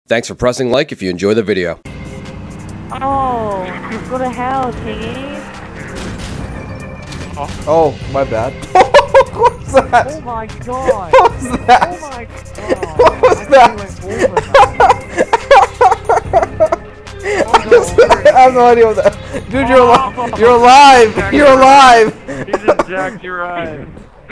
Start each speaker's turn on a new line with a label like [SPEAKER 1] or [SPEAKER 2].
[SPEAKER 1] Thanks for pressing like if you enjoy the video.
[SPEAKER 2] Oh, go to hell, Tiggy.
[SPEAKER 3] Oh, my bad. What was that?
[SPEAKER 2] Oh my god.
[SPEAKER 3] What was that?
[SPEAKER 2] Oh my god.
[SPEAKER 3] What was that? I have no idea what that. Dude, you're alive. You're alive. You're alive.
[SPEAKER 2] He just jacked your eye.